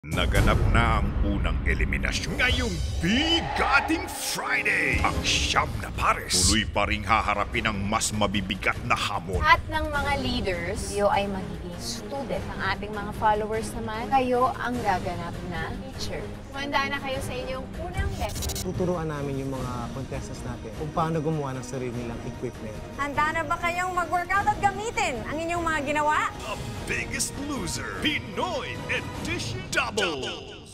Naganap na ang unang eliminasyon. Ngayong Bigating Friday, ang siyam na pares tuloy pa ring haharapin ang mas mabibigat na hamon. Lahat ng mga leaders, kayo ay magiging student. Ang ating mga followers naman, kayo ang gaganap na teacher. Kumanda na kayo sa inyong unang lesson. Tuturuan namin yung mga contestants natin kung paano gumawa ng sarili nilang equipment. Handa na ba kayong mag-workout at gamitin ang inyong mga ginawa? The Biggest Loser, Pinoy Edition Double.